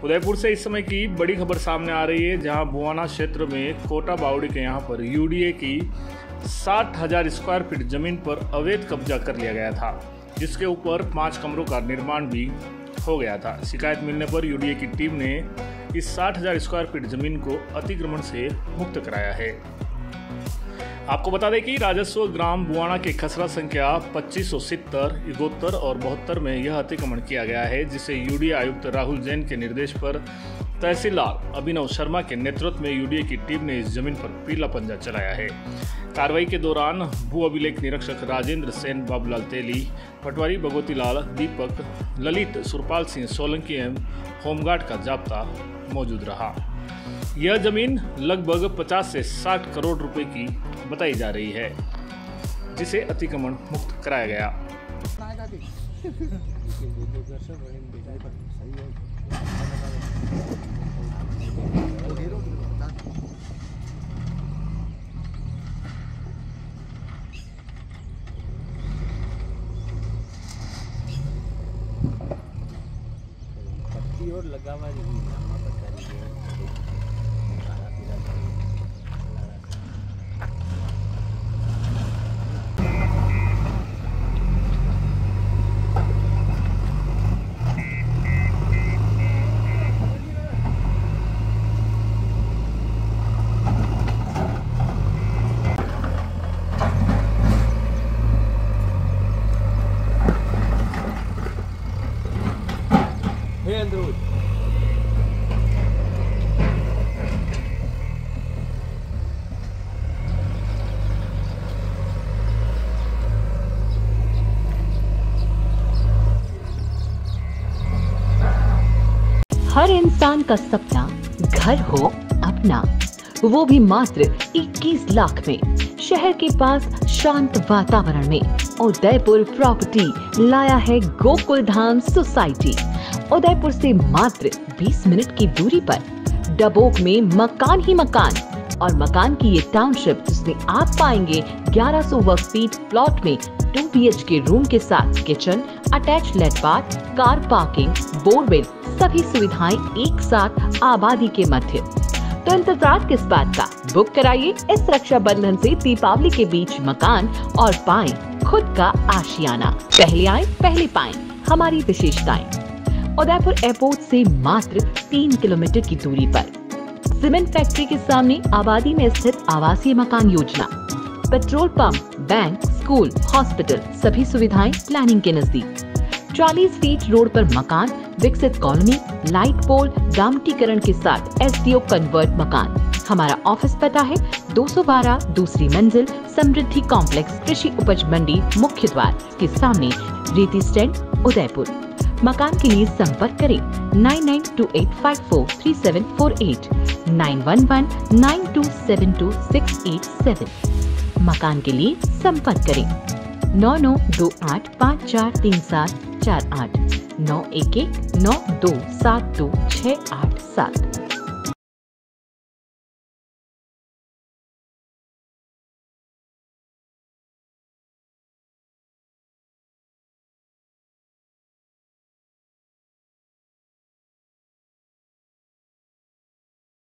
उदयपुर से इस समय की बड़ी खबर सामने आ रही है, जहां बुआना क्षेत्र में कोटा बावड़ी के यहां पर यूडीए की 60,000 स्क्वायर फीट जमीन पर अवैध कब्जा कर लिया गया था, जिसके ऊपर 5 कमरों का निर्माण भी हो गया था। शिकायत मिलने पर यूडीए की टीम ने इस 60,000 स्क्वायर फीट जमीन को अतिक्रमण से मुक्त कराया है। आपको बता दें कि राजस्व ग्राम बुआना के खसरा संख्या 2570, 71 और 72 में यह अतिक्रमण किया गया है, जिसे यूडीए आयुक्त राहुल जैन के निर्देश पर तहसीलदार अभिनव शर्मा के नेतृत्व में यूडीए की टीम ने इस जमीन पर पीला पंजा चलाया है। कार्रवाई के दौरान भू अभिलेख निरीक्षक राजेंद्र सेन, बाबूलाल तेली, पटवारी भगवती लाल, दीपक, ललित, सुरपाल सिंह सोलंकी एवं होमगार्ड का जाब्ता मौजूद रहा। यह जमीन लगभग 50 से 60 करोड़ रुपए की बताई जा रही है, जिसे अतिक्रमण मुक्त कराया गया। और लगा हुआ हर इंसान का सपना घर हो अपना, वो भी मात्र 21 लाख में। शहर के पास शांत वातावरण में उदयपुर प्रॉपर्टी लाया है गोकुल धाम सोसाइटी। उदयपुर से मात्र 20 मिनट की दूरी पर डबोक में मकान ही मकान, और मकान की ये टाउनशिप जिसमें आप पाएंगे 1100 वर्ग फीट प्लॉट में 2 BHK रूम के साथ kitchen, attached bath, car parking, borewell, सभी सुविधाएं एक साथ आबादी के मध्य। तो इंतजार किस बात का, बुक कराइए इस रक्षाबंधन से दीपावली के बीच मकान और पाएं खुद का आशियाना। पहले आए पहले पाएं हमारी विशेषताएं। उदयपुर एयरपोर्ट से मात्र 3 किलोमीटर की दूरी पर, सीमेंट फैक्ट्री के सामने आबादी में स्थित आवासीय मकान योजना, petrol pump, bank, school, hospital, सभी सुविधाएं प्लानिंग के नजदीक। 40 फीट रोड पर मकान, विकसित कॉलोनी, लाइट पोल, डामटीकरण के साथ SDO कन्वर्ट मकान। हमारा ऑफिस पता है 212 दूसरी मंजिल, समृद्धि कॉम्प्लेक्स, कृषि उपज मंडी, मुख्य द्वार के सामने, रेती स्टैंड, उदयपुर। मकान के लिए संपर्क करें 9928543748, 9119272687। मकान के लिए संपर्क करें 9928543748, 9119272687।